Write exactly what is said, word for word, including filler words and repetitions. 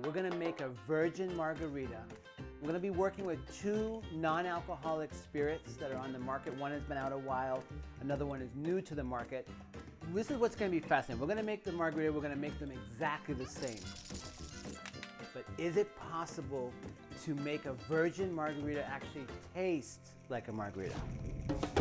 We're gonna make a virgin margarita. We're gonna be working with two non-alcoholic spirits that are on the market. One has been out a while, another one is new to the market. This is what's gonna be fascinating. We're gonna make the margarita, we're gonna make them exactly the same. But is it possible to make a virgin margarita actually taste like a margarita?